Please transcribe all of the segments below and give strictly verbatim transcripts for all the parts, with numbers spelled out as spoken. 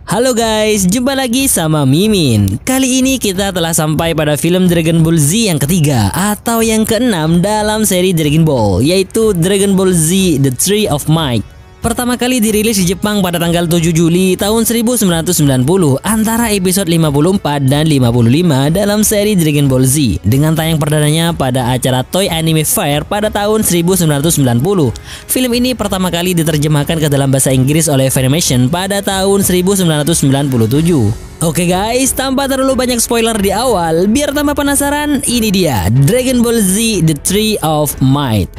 Halo guys, jumpa lagi sama Mimin. Kali ini kita telah sampai pada film Dragon Ball Z yang ketiga atau yang keenam dalam seri Dragon Ball, yaitu Dragon Ball Z The Tree of Might. Pertama kali dirilis di Jepang pada tanggal tujuh Juli tahun seribu sembilan ratus sembilan puluh antara episode lima puluh empat dan lima puluh lima dalam seri Dragon Ball Z, dengan tayang perdananya pada acara Toy Anime Fair pada tahun seribu sembilan ratus sembilan puluh. Film ini pertama kali diterjemahkan ke dalam bahasa Inggris oleh Funimation pada tahun seribu sembilan ratus sembilan puluh tujuh. Oke guys, tanpa terlalu banyak spoiler di awal, biar tambah penasaran, ini dia Dragon Ball Z The Tree of Might.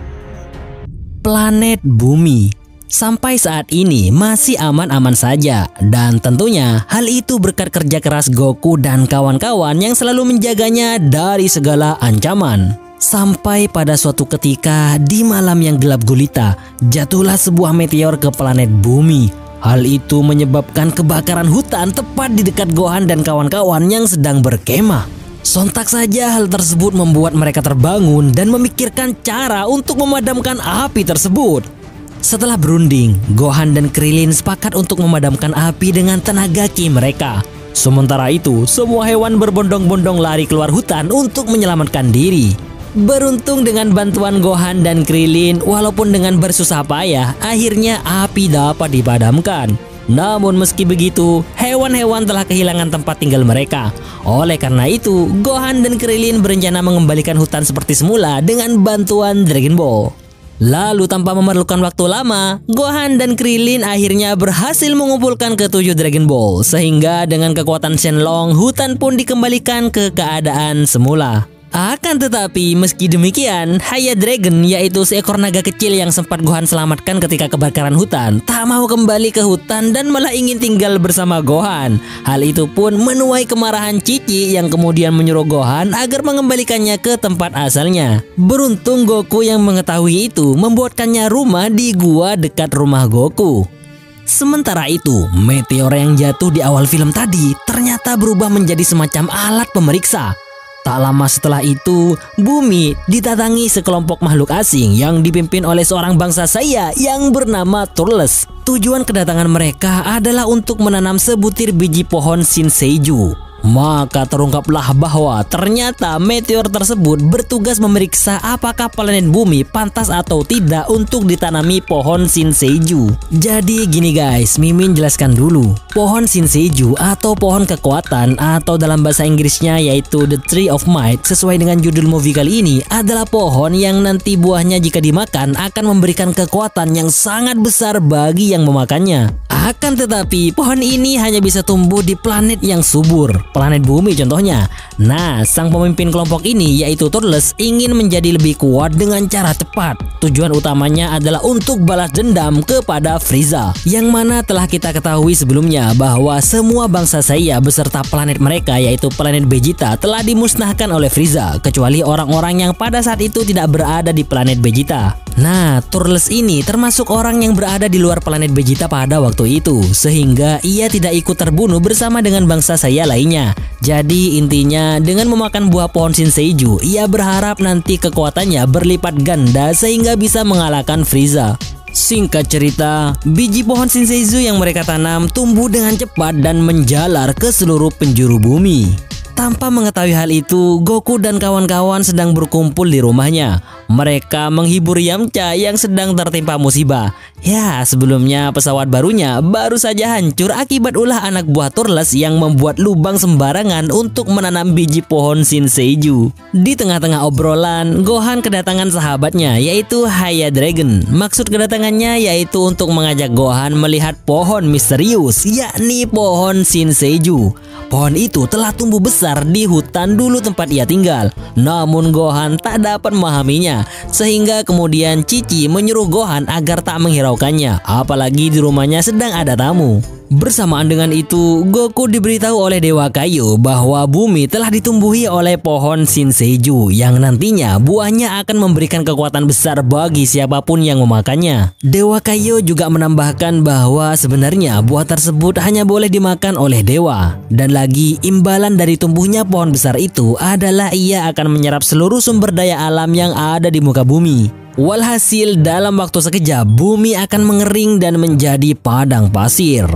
Planet Bumi sampai saat ini masih aman-aman saja, dan tentunya hal itu berkat kerja keras Goku dan kawan-kawan yang selalu menjaganya dari segala ancaman. Sampai pada suatu ketika di malam yang gelap gulita, jatuhlah sebuah meteor ke planet Bumi. Hal itu menyebabkan kebakaran hutan tepat di dekat Gohan dan kawan-kawan yang sedang berkemah. Sontak saja hal tersebut membuat mereka terbangun dan memikirkan cara untuk memadamkan api tersebut. Setelah berunding, Gohan dan Krillin sepakat untuk memadamkan api dengan tenaga ki mereka. Sementara itu, semua hewan berbondong-bondong lari keluar hutan untuk menyelamatkan diri. Beruntung dengan bantuan Gohan dan Krillin, walaupun dengan bersusah payah, akhirnya api dapat dipadamkan. Namun meski begitu, hewan-hewan telah kehilangan tempat tinggal mereka. Oleh karena itu, Gohan dan Krillin berencana mengembalikan hutan seperti semula dengan bantuan Dragon Ball. Lalu tanpa memerlukan waktu lama, Gohan dan Krillin akhirnya berhasil mengumpulkan ketujuh Dragon Ball, sehingga dengan kekuatan Shenlong, hutan pun dikembalikan ke keadaan semula. Akan tetapi meski demikian, Haya Dragon, yaitu seekor naga kecil yang sempat Gohan selamatkan ketika kebakaran hutan, tak mau kembali ke hutan dan malah ingin tinggal bersama Gohan. Hal itu pun menuai kemarahan Cici yang kemudian menyuruh Gohan agar mengembalikannya ke tempat asalnya. Beruntung Goku yang mengetahui itu membuatkannya rumah di gua dekat rumah Goku. Sementara itu, meteor yang jatuh di awal film tadi ternyata berubah menjadi semacam alat pemeriksa. Tak lama setelah itu, bumi didatangi sekelompok makhluk asing yang dipimpin oleh seorang bangsa saya yang bernama Turles. Tujuan kedatangan mereka adalah untuk menanam sebutir biji pohon Shinseiju. Maka terungkaplah bahwa ternyata meteor tersebut bertugas memeriksa apakah planet bumi pantas atau tidak untuk ditanami pohon Shinseiju. Jadi gini guys, Mimin jelaskan dulu. Pohon Shinseiju atau pohon kekuatan atau dalam bahasa Inggrisnya yaitu The Tree of Might, sesuai dengan judul movie kali ini, adalah pohon yang nanti buahnya jika dimakan akan memberikan kekuatan yang sangat besar bagi yang memakannya. Akan tetapi pohon ini hanya bisa tumbuh di planet yang subur, planet bumi contohnya. Nah, sang pemimpin kelompok ini yaitu Turles ingin menjadi lebih kuat dengan cara cepat. Tujuan utamanya adalah untuk balas dendam kepada Frieza, yang mana telah kita ketahui sebelumnya bahwa semua bangsa saya beserta planet mereka yaitu planet Vegeta telah dimusnahkan oleh Frieza, kecuali orang-orang yang pada saat itu tidak berada di planet Vegeta. Nah, Turles ini termasuk orang yang berada di luar planet Vegeta pada waktu itu, sehingga ia tidak ikut terbunuh bersama dengan bangsa saya lainnya. Jadi intinya dengan memakan buah pohon Shinseiju, ia berharap nanti kekuatannya berlipat ganda sehingga bisa mengalahkan Frieza. Singkat cerita, biji pohon Shinseiju yang mereka tanam tumbuh dengan cepat dan menjalar ke seluruh penjuru bumi. Tanpa mengetahui hal itu, Goku dan kawan-kawan sedang berkumpul di rumahnya. Mereka menghibur Yamcha yang sedang tertimpa musibah. Ya, sebelumnya pesawat barunya baru saja hancur akibat ulah anak buah Turles yang membuat lubang sembarangan untuk menanam biji pohon Shinseiju. Di tengah-tengah obrolan, Gohan kedatangan sahabatnya yaitu Haya Dragon. Maksud kedatangannya yaitu untuk mengajak Gohan melihat pohon misterius, yakni pohon Shinseiju. Pohon itu telah tumbuh besar di hutan dulu tempat ia tinggal. Namun Gohan tak dapat memahaminya, sehingga kemudian Cici menyuruh Gohan agar tak menghiraukannya, apalagi di rumahnya sedang ada tamu. Bersamaan dengan itu, Goku diberitahu oleh Dewa Kaio bahwa bumi telah ditumbuhi oleh pohon Shinseiju yang nantinya buahnya akan memberikan kekuatan besar bagi siapapun yang memakannya. Dewa Kaio juga menambahkan bahwa sebenarnya buah tersebut hanya boleh dimakan oleh dewa. Dan lagi, imbalan dari tumbuhnya pohon besar itu adalah ia akan menyerap seluruh sumber daya alam yang ada di muka bumi. Walhasil dalam waktu sekejap bumi akan mengering dan menjadi padang pasir.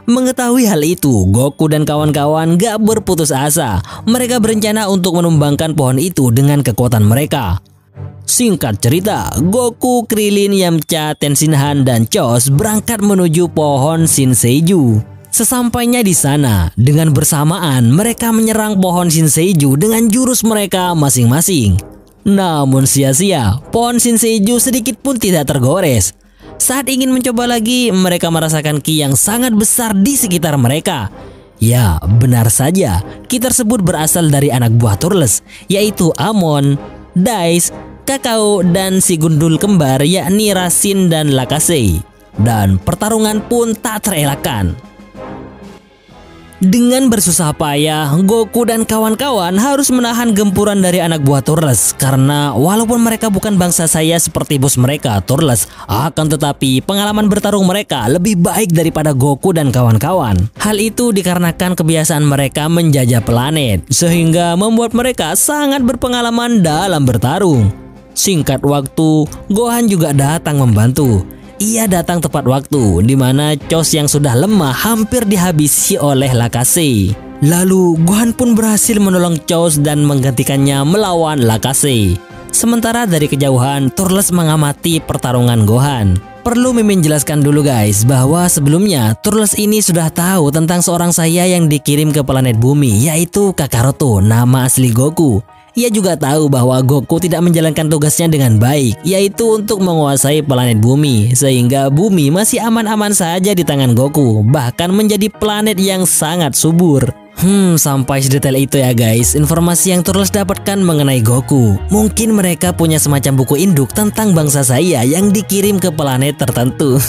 Mengetahui hal itu, Goku dan kawan-kawan gak berputus asa. Mereka berencana untuk menumbangkan pohon itu dengan kekuatan mereka. Singkat cerita, Goku, Krillin, Yamcha, Tenshinhan, dan Chos berangkat menuju pohon Shinseiju. Sesampainya di sana, dengan bersamaan mereka menyerang pohon Shinseiju dengan jurus mereka masing-masing. Namun sia-sia, pohon Shinseiju sedikit pun tidak tergores. Saat ingin mencoba lagi, mereka merasakan ki yang sangat besar di sekitar mereka. Ya, benar saja, ki tersebut berasal dari anak buah Turles, yaitu Amon, Dice, Kakao, dan si gundul kembar yakni Rasin dan Lakasei. Dan pertarungan pun tak terelakkan. Dengan bersusah payah, Goku dan kawan-kawan harus menahan gempuran dari anak buah Turles. Karena walaupun mereka bukan bangsa saya seperti bos mereka, Turles, akan tetapi pengalaman bertarung mereka lebih baik daripada Goku dan kawan-kawan. Hal itu dikarenakan kebiasaan mereka menjajah planet, sehingga membuat mereka sangat berpengalaman dalam bertarung. Singkat waktu, Gohan juga datang membantu. Ia datang tepat waktu, di mana Chos yang sudah lemah hampir dihabisi oleh Lakasei. Lalu Gohan pun berhasil menolong Chos dan menggantikannya melawan Lakasei. Sementara dari kejauhan, Turles mengamati pertarungan Gohan. Perlu Mimin jelaskan dulu guys, bahwa sebelumnya Turles ini sudah tahu tentang seorang saya yang dikirim ke planet bumi, yaitu Kakaroto, nama asli Goku. Ia juga tahu bahwa Goku tidak menjalankan tugasnya dengan baik, yaitu untuk menguasai planet bumi, sehingga bumi masih aman-aman saja di tangan Goku, bahkan menjadi planet yang sangat subur. Hmm, sampai sedetail itu ya guys, informasi yang Turles dapatkan mengenai Goku. Mungkin mereka punya semacam buku induk tentang bangsa saya yang dikirim ke planet tertentu.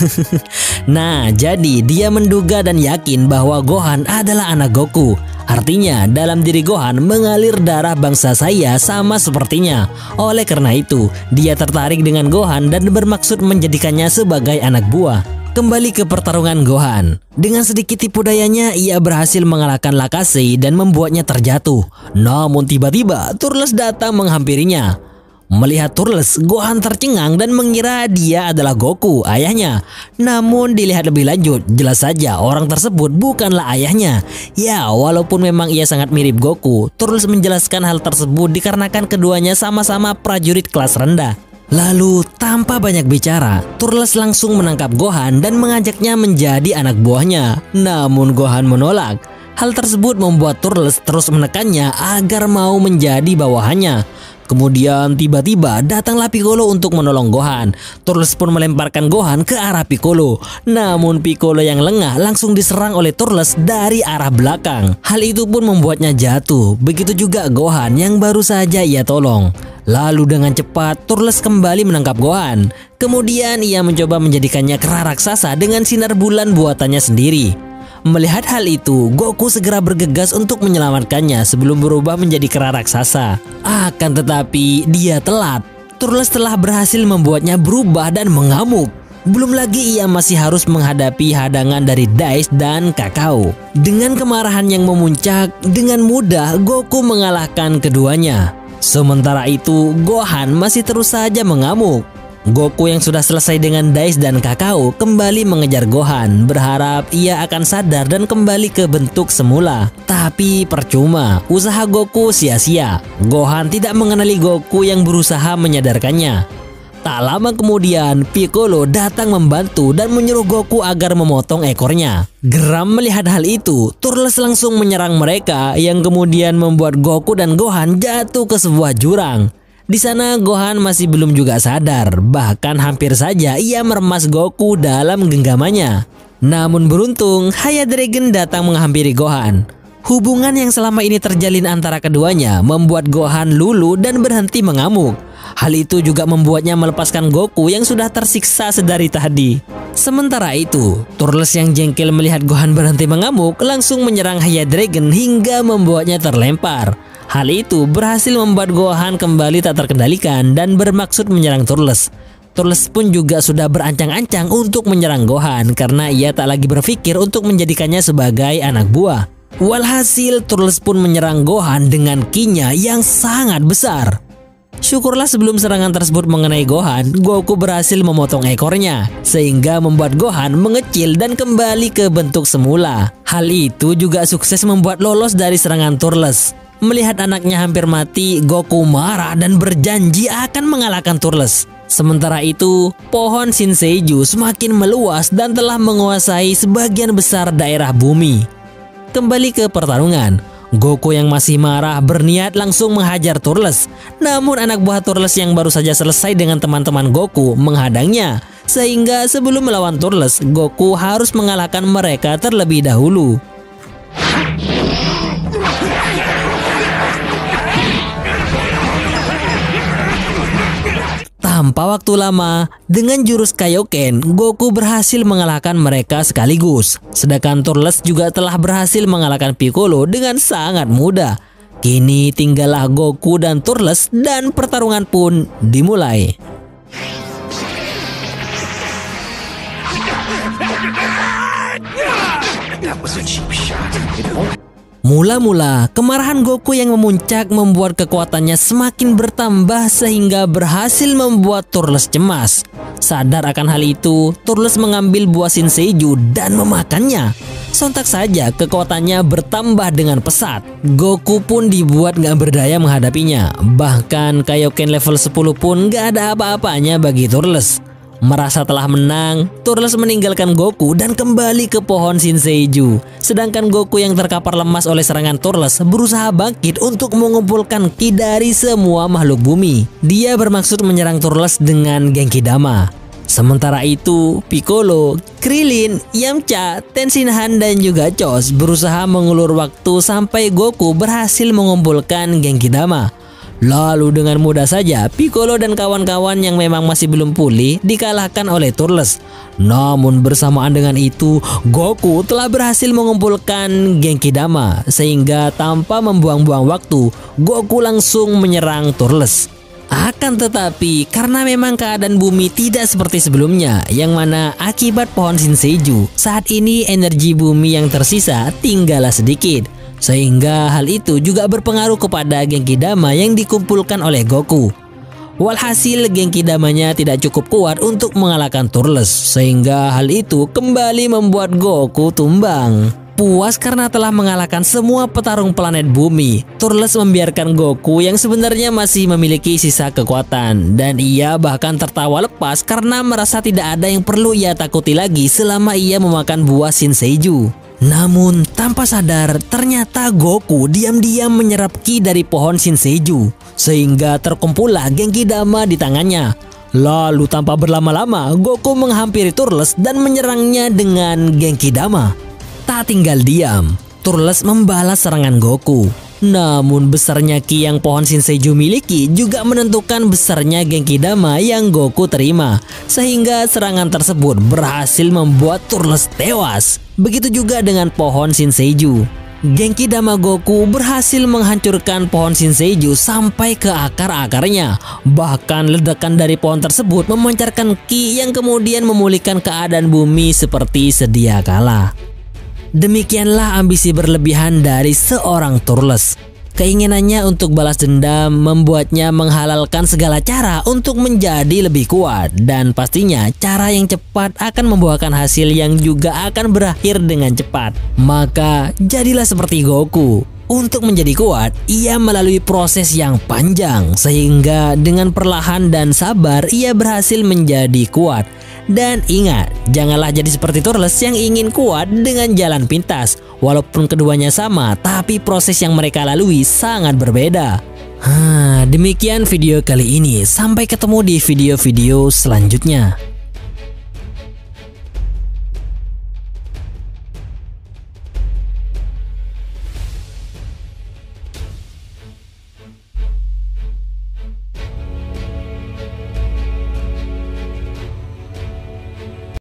Nah, jadi dia menduga dan yakin bahwa Gohan adalah anak Goku. Artinya, dalam diri Gohan mengalir darah bangsa saya sama sepertinya. Oleh karena itu, dia tertarik dengan Gohan dan bermaksud menjadikannya sebagai anak buah. Kembali ke pertarungan Gohan. Dengan sedikit tipu dayanya, ia berhasil mengalahkan Lakasei dan membuatnya terjatuh. Namun tiba-tiba, Turles datang menghampirinya. Melihat Turles, Gohan tercengang dan mengira dia adalah Goku, ayahnya. Namun dilihat lebih lanjut, jelas saja orang tersebut bukanlah ayahnya. Ya, walaupun memang ia sangat mirip Goku, Turles menjelaskan hal tersebut dikarenakan keduanya sama-sama prajurit kelas rendah. Lalu, tanpa banyak bicara, Turles langsung menangkap Gohan dan mengajaknya menjadi anak buahnya. Namun Gohan menolak. Hal tersebut membuat Turles terus menekannya agar mau menjadi bawahannya. Kemudian tiba-tiba datanglah Piccolo untuk menolong Gohan. Turles pun melemparkan Gohan ke arah Piccolo. Namun Piccolo yang lengah langsung diserang oleh Turles dari arah belakang. Hal itu pun membuatnya jatuh. Begitu juga Gohan yang baru saja ia tolong. Lalu dengan cepat Turles kembali menangkap Gohan. Kemudian ia mencoba menjadikannya kera raksasa dengan sinar bulan buatannya sendiri. Melihat hal itu, Goku segera bergegas untuk menyelamatkannya sebelum berubah menjadi kera raksasa. Akan tetapi, dia telat. Turles telah berhasil membuatnya berubah dan mengamuk. Belum lagi ia masih harus menghadapi hadangan dari Dice dan Kakao. Dengan kemarahan yang memuncak, dengan mudah Goku mengalahkan keduanya. Sementara itu, Gohan masih terus saja mengamuk. Goku yang sudah selesai dengan Dice dan Kakao kembali mengejar Gohan, berharap ia akan sadar dan kembali ke bentuk semula. Tapi percuma, usaha Goku sia-sia. Gohan tidak mengenali Goku yang berusaha menyadarkannya. Tak lama kemudian, Piccolo datang membantu dan menyuruh Goku agar memotong ekornya. Geram melihat hal itu, Turles langsung menyerang mereka yang kemudian membuat Goku dan Gohan jatuh ke sebuah jurang. Di sana Gohan masih belum juga sadar, bahkan hampir saja ia meremas Goku dalam genggamannya. Namun beruntung, Haya Dragon datang menghampiri Gohan. Hubungan yang selama ini terjalin antara keduanya membuat Gohan luluh dan berhenti mengamuk. Hal itu juga membuatnya melepaskan Goku yang sudah tersiksa sedari tadi. Sementara itu, Turles yang jengkel melihat Gohan berhenti mengamuk langsung menyerang Haya Dragon hingga membuatnya terlempar. Hal itu berhasil membuat Gohan kembali tak terkendalikan dan bermaksud menyerang Turles. Turles pun juga sudah berancang-ancang untuk menyerang Gohan karena ia tak lagi berpikir untuk menjadikannya sebagai anak buah. Walhasil Turles pun menyerang Gohan dengan ki-nya yang sangat besar. Syukurlah sebelum serangan tersebut mengenai Gohan, Goku berhasil memotong ekornya, sehingga membuat Gohan mengecil dan kembali ke bentuk semula. Hal itu juga sukses membuat lolos dari serangan Turles. Melihat anaknya hampir mati, Goku marah dan berjanji akan mengalahkan Turles. Sementara itu, pohon Shinseiju semakin meluas dan telah menguasai sebagian besar daerah bumi. Kembali ke pertarungan, Goku yang masih marah berniat langsung menghajar Turles. Namun anak buah Turles yang baru saja selesai dengan teman-teman Goku menghadangnya. Sehingga sebelum melawan Turles, Goku harus mengalahkan mereka terlebih dahulu. Tanpa waktu lama, dengan jurus Kaioken, Goku berhasil mengalahkan mereka sekaligus. Sedangkan Turles juga telah berhasil mengalahkan Piccolo dengan sangat mudah. Kini tinggallah Goku dan Turles dan pertarungan pun dimulai. Mula-mula, kemarahan Goku yang memuncak membuat kekuatannya semakin bertambah sehingga berhasil membuat Turles cemas. Sadar akan hal itu, Turles mengambil buah Shinseiju dan memakannya. Sontak saja kekuatannya bertambah dengan pesat. Goku pun dibuat gak berdaya menghadapinya. Bahkan Kaioken level sepuluh pun gak ada apa-apanya bagi Turles. Merasa telah menang, Turles meninggalkan Goku dan kembali ke pohon Shinseiju. Sedangkan Goku yang terkapar lemas oleh serangan Turles berusaha bangkit untuk mengumpulkan ki dari semua makhluk bumi. Dia bermaksud menyerang Turles dengan Genki Dama. Sementara itu, Piccolo, Krillin, Yamcha, Tenshinhan dan juga Chose berusaha mengulur waktu sampai Goku berhasil mengumpulkan Genki Dama. Lalu dengan mudah saja Piccolo dan kawan-kawan yang memang masih belum pulih dikalahkan oleh Turles. Namun bersamaan dengan itu, Goku telah berhasil mengumpulkan Genki Dama sehingga tanpa membuang-buang waktu, Goku langsung menyerang Turles. Akan tetapi karena memang keadaan bumi tidak seperti sebelumnya, yang mana akibat pohon Shinseiju, saat ini energi bumi yang tersisa tinggallah sedikit. Sehingga hal itu juga berpengaruh kepada Genki Dama yang dikumpulkan oleh Goku. Walhasil Genki Damanya tidak cukup kuat untuk mengalahkan Turles, sehingga hal itu kembali membuat Goku tumbang. Puas karena telah mengalahkan semua petarung planet bumi, Turles membiarkan Goku yang sebenarnya masih memiliki sisa kekuatan. Dan ia bahkan tertawa lepas karena merasa tidak ada yang perlu ia takuti lagi selama ia memakan buah Shinseiju. Namun tanpa sadar ternyata Goku diam-diam menyerap ki dari pohon Shinseiju sehingga terkumpullah Genki Dama di tangannya. Lalu tanpa berlama-lama Goku menghampiri Turles dan menyerangnya dengan Genki Dama. Tak tinggal diam, Turles membalas serangan Goku. Namun besarnya ki yang pohon Shinseiju miliki juga menentukan besarnya Genki Dama yang Goku terima, sehingga serangan tersebut berhasil membuat Turles tewas. Begitu juga dengan pohon Shinseiju. Genki Dama Goku berhasil menghancurkan pohon Shinseiju sampai ke akar-akarnya. Bahkan ledakan dari pohon tersebut memancarkan ki yang kemudian memulihkan keadaan bumi seperti sedia kala. Demikianlah ambisi berlebihan dari seorang Turles. Keinginannya untuk balas dendam membuatnya menghalalkan segala cara untuk menjadi lebih kuat. Dan pastinya cara yang cepat akan membuahkan hasil yang juga akan berakhir dengan cepat. Maka jadilah seperti Goku. Untuk menjadi kuat, ia melalui proses yang panjang. Sehingga dengan perlahan dan sabar ia berhasil menjadi kuat. Dan ingat, janganlah jadi seperti Turles yang ingin kuat dengan jalan pintas. Walaupun keduanya sama, tapi proses yang mereka lalui sangat berbeda. Hah, demikian video kali ini. Sampai ketemu di video-video selanjutnya.